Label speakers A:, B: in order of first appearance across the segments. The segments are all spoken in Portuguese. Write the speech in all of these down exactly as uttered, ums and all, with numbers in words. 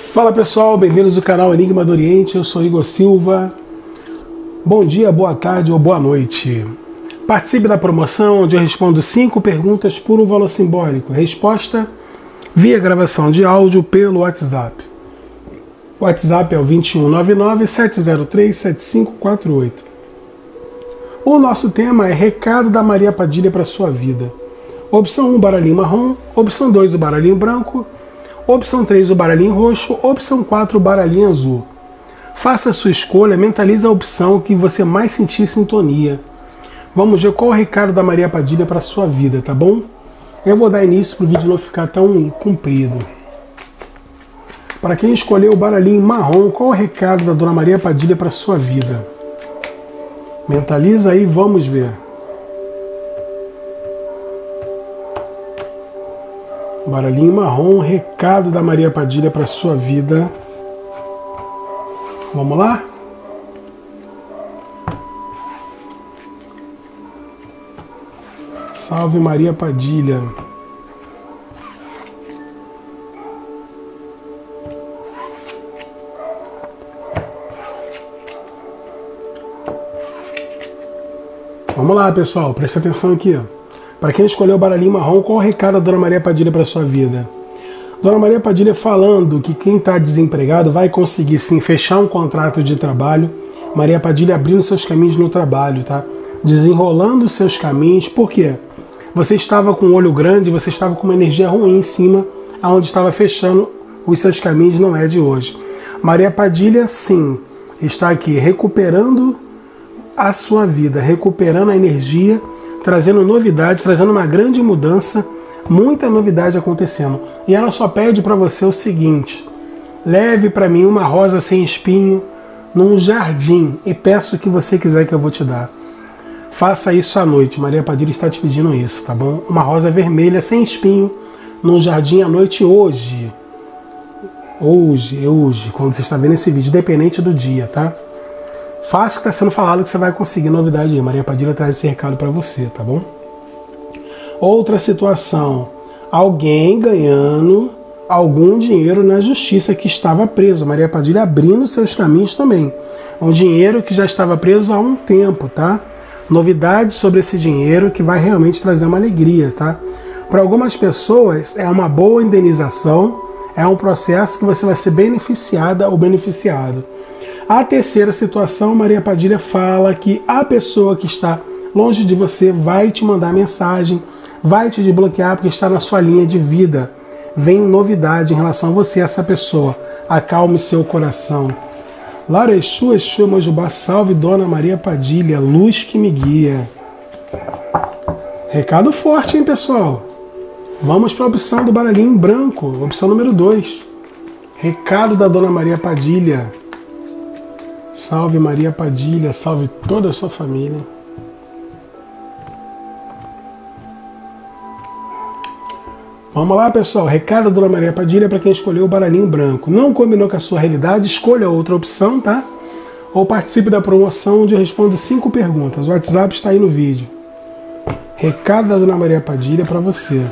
A: Fala pessoal, bem-vindos ao canal Enigma do Oriente, eu sou Igor Silva. Bom dia, boa tarde ou boa noite. Participe da promoção onde eu respondo cinco perguntas por um valor simbólico. Resposta via gravação de áudio pelo WhatsApp. O WhatsApp é o dois um nove nove, sete zero três, sete cinco quatro oito. O nosso tema é Recado da Maria Padilha para sua vida. Opção um, baralhinho marrom. Opção dois, o baralhinho branco. Opção três, o baralhinho roxo. Opção quatro, o baralhinho azul. Faça a sua escolha, mentalize a opção que você mais sentir sintonia. Vamos ver qual é o recado da Maria Padilha para a sua vida, tá bom? Eu vou dar início para o vídeo não ficar tão comprido. Para quem escolheu o baralhinho marrom, qual é o recado da Dona Maria Padilha para a sua vida? Mentaliza aí, vamos ver. Baralhinho marrom, recado da Maria Padilha para a sua vida. Vamos lá? Salve Maria Padilha. Vamos lá, pessoal, presta atenção aqui. Para quem escolheu o baralhinho marrom, qual o recado da Dona Maria Padilha para a sua vida? Dona Maria Padilha falando que quem está desempregado vai conseguir sim fechar um contrato de trabalho. Maria Padilha abrindo seus caminhos no trabalho, tá? Desenrolando seus caminhos. Por quê? Você estava com um olho grande, você estava com uma energia ruim em cima, aonde estava fechando os seus caminhos, não é de hoje. Maria Padilha, sim, está aqui recuperando a sua vida, recuperando a energia, trazendo novidade, trazendo uma grande mudança, muita novidade acontecendo. E ela só pede para você o seguinte: leve para mim uma rosa sem espinho num jardim e peço o que você quiser que eu vou te dar. Faça isso à noite, Maria Padilha está te pedindo isso, tá bom? Uma rosa vermelha sem espinho num jardim à noite hoje. Hoje, hoje, quando você está vendo esse vídeo, independente do dia, tá? Faça o que está sendo falado que você vai conseguir novidade aí. Maria Padilha traz esse recado para você, tá bom? Outra situação. Alguém ganhando algum dinheiro na justiça que estava preso. Maria Padilha abrindo seus caminhos também. Um dinheiro que já estava preso há um tempo, tá? Novidades sobre esse dinheiro que vai realmente trazer uma alegria, tá? Para algumas pessoas é uma boa indenização, é um processo que você vai ser beneficiada ou beneficiado. A terceira situação, Maria Padilha fala que a pessoa que está longe de você vai te mandar mensagem, vai te desbloquear porque está na sua linha de vida. Vem novidade em relação a você, essa pessoa. Acalme seu coração. Lara Exu, Exu, Mojubá, salve Dona Maria Padilha, luz que me guia. Recado forte, hein, pessoal? Vamos para a opção do baralhinho branco, opção número dois. Recado da Dona Maria Padilha. Salve Maria Padilha, salve toda a sua família. Vamos lá, pessoal. Recado da Dona Maria Padilha para quem escolheu o baralhinho branco. Não combinou com a sua realidade? Escolha outra opção, tá? Ou participe da promoção onde eu respondo cinco perguntas. O WhatsApp está aí no vídeo. Recado da Dona Maria Padilha para você.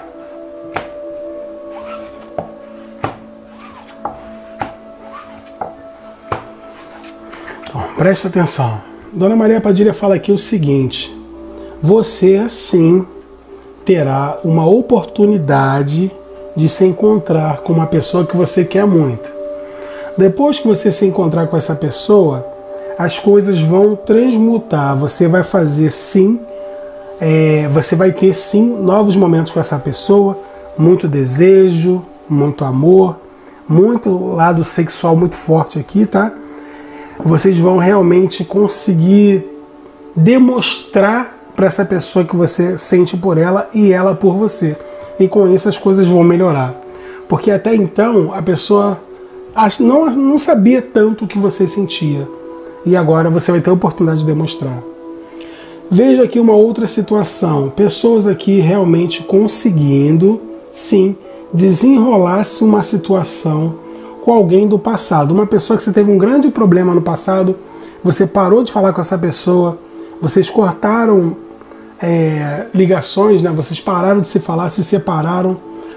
A: Presta atenção. Dona Maria Padilha fala aqui o seguinte: você sim terá uma oportunidade de se encontrar com uma pessoa que você quer muito. Depois que você se encontrar com essa pessoa, as coisas vão transmutar. Você vai fazer sim, é, você vai ter sim novos momentos com essa pessoa, muito desejo, muito amor, muito lado sexual muito forte aqui, tá? Vocês vão realmente conseguir demonstrar para essa pessoa que você sente por ela e ela por você. E com isso as coisas vão melhorar. Porque até então a pessoa não, não sabia tanto o que você sentia. E agora você vai ter a oportunidade de demonstrar. Veja aqui uma outra situação. Pessoas aqui realmente conseguindo, sim, desenrolar-se uma situação com alguém do passado. Uma pessoa que você teve um grande problema no passado, você parou de falar com essa pessoa, vocês cortaram é, ligações, né? Vocês pararam de se falar, se separaram,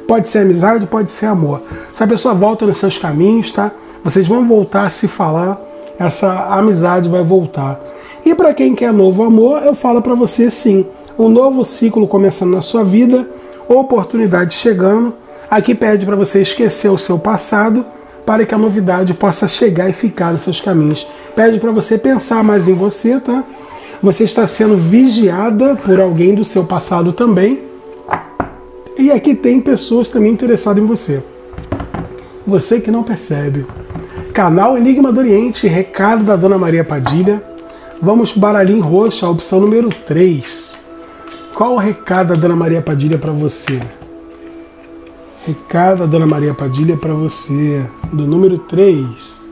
A: Pode ser amizade, pode ser amor. Se a pessoa volta nos seus caminhos, tá? Vocês vão voltar a se falar, essa amizade vai voltar. E para quem quer novo amor, eu falo para você sim, um novo ciclo começando na sua vida, oportunidade chegando. Aqui pede para você esquecer o seu passado, para que a novidade possa chegar e ficar nos seus caminhos. Pede para você pensar mais em você, tá? Você está sendo vigiada por alguém do seu passado também. E aqui tem pessoas também interessadas em você. Você que não percebe. Canal Enigma do Oriente, recado da Dona Maria Padilha. Vamos para o baralhinho roxo, a opção número três. Qual o recado da Dona Maria Padilha para você? Recado da Dona Maria Padilha para você, do número três.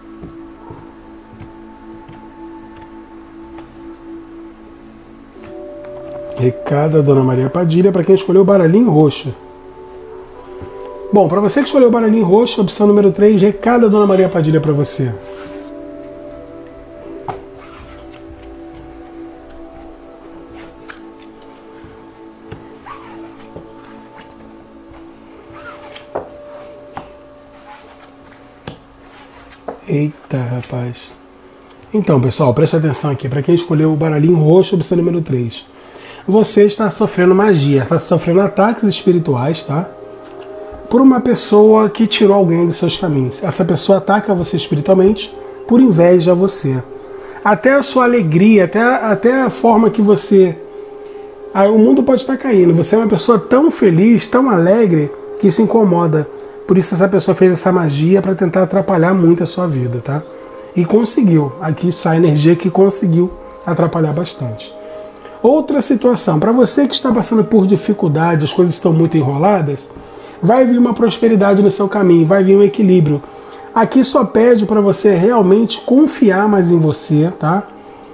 A: Recado da Dona Maria Padilha para quem escolheu o baralhinho roxo. Bom, para você que escolheu o baralhinho roxo, opção número três, recado da Dona Maria Padilha para você. Eita, rapaz. Então, pessoal, preste atenção aqui. Para quem escolheu o baralhinho roxo, opção número três. Você está sofrendo magia, está sofrendo ataques espirituais, tá? Por uma pessoa que tirou alguém dos seus caminhos. Essa pessoa ataca você espiritualmente por inveja a você. Até a sua alegria, até, até a forma que você... Ah, o mundo pode estar caindo. Você é uma pessoa tão feliz, tão alegre, que se incomoda. Por isso essa pessoa fez essa magia para tentar atrapalhar muito a sua vida, tá? E conseguiu. Aqui sai energia que conseguiu atrapalhar bastante. Outra situação, para você que está passando por dificuldade, as coisas estão muito enroladas, vai vir uma prosperidade no seu caminho, vai vir um equilíbrio. Aqui só pede para você realmente confiar mais em você, tá?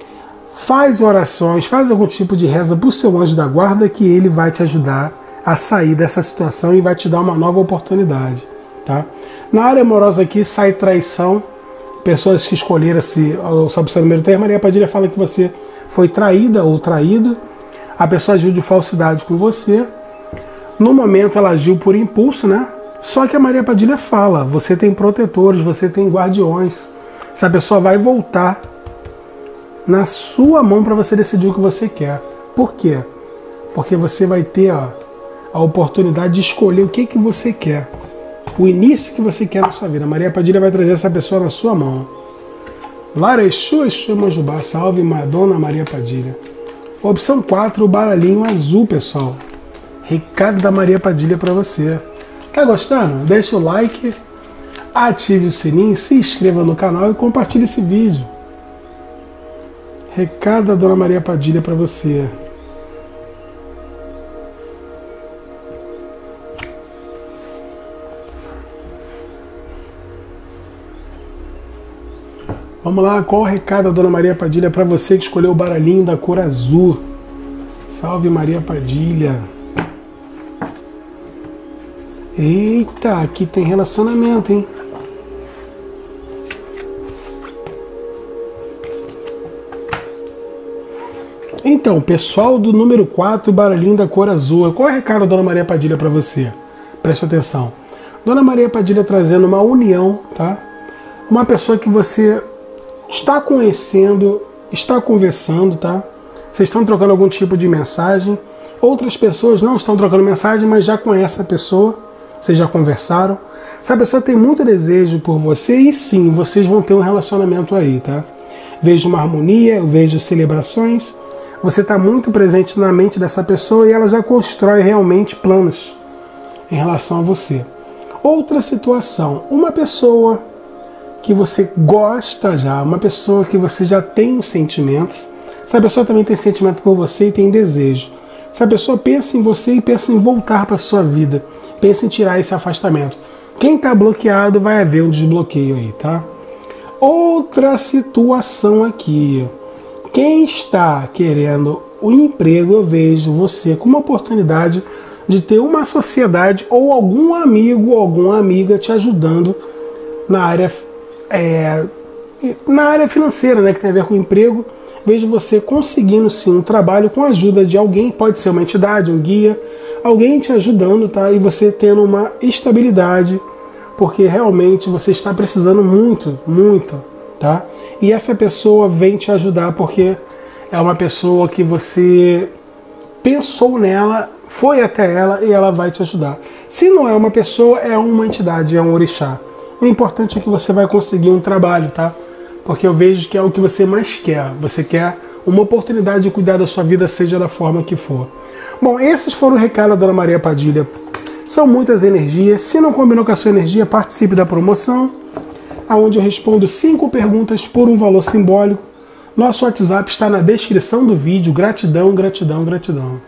A: Faz orações, faz algum tipo de reza para o seu anjo da guarda que ele vai te ajudar a sair dessa situação e vai te dar uma nova oportunidade, tá? Na área amorosa aqui sai traição, pessoas que escolheram esse, essa opção número três, Maria Padilha fala que você foi traída ou traído, a pessoa agiu de falsidade com você, no momento ela agiu por impulso, né? Só que a Maria Padilha fala, você tem protetores, você tem guardiões, essa pessoa vai voltar na sua mão para você decidir o que você quer. Por quê? Porque você vai ter ó, a oportunidade de escolher o que, que você quer, o início que você quer na sua vida. A Maria Padilha vai trazer essa pessoa na sua mão. Larexu, Exu, Manjubá, salve Madonna Maria Padilha. Opção quatro, o baralhinho azul, pessoal. Recado da Maria Padilha para você. Tá gostando? Deixa o like, ative o sininho, se inscreva no canal e compartilhe esse vídeo. Recado da Dona Maria Padilha para você. Vamos lá, qual o recado da Dona Maria Padilha para você que escolheu o baralhinho da cor azul? Salve Maria Padilha. Eita, aqui tem relacionamento, hein? Então, pessoal do número quatro, baralhinho da cor azul. Qual é o recado da Dona Maria Padilha para você? Presta atenção. Dona Maria Padilha trazendo uma união, tá? Uma pessoa que você está conhecendo, está conversando, tá? Vocês estão trocando algum tipo de mensagem. Outras pessoas não estão trocando mensagem, mas já conhecem a pessoa. Vocês já conversaram. Essa pessoa tem muito desejo por você e sim, vocês vão ter um relacionamento aí, tá? Vejo uma harmonia, eu vejo celebrações. Você está muito presente na mente dessa pessoa e ela já constrói realmente planos em relação a você. Outra situação, uma pessoa que você gosta já, uma pessoa que você já tem os sentimentos, essa pessoa também tem sentimento por você e tem desejo. Essa pessoa pensa em você e pensa em voltar para a sua vida, pensa em tirar esse afastamento. Quem está bloqueado vai haver um desbloqueio aí, tá? Outra situação aqui. Quem está querendo o emprego, eu vejo você com uma oportunidade de ter uma sociedade ou algum amigo ou alguma amiga te ajudando na área, é, na área financeira, né, que tem a ver com o emprego. Vejo você conseguindo sim um trabalho com a ajuda de alguém, pode ser uma entidade, um guia, alguém te ajudando, tá? E você tendo uma estabilidade, porque realmente você está precisando muito, muito, tá? E essa pessoa vem te ajudar porque é uma pessoa que você pensou nela, foi até ela e ela vai te ajudar. Se não é uma pessoa, é uma entidade, é um orixá. O importante é que você vai conseguir um trabalho, tá? Porque eu vejo que é o que você mais quer. Você quer uma oportunidade de cuidar da sua vida, seja da forma que for. Bom, esses foram os recados da Dona Maria Padilha. São muitas energias. Se não combinou com a sua energia, participe da promoção, onde eu respondo cinco perguntas por um valor simbólico. Nosso WhatsApp está na descrição do vídeo. Gratidão, gratidão, gratidão.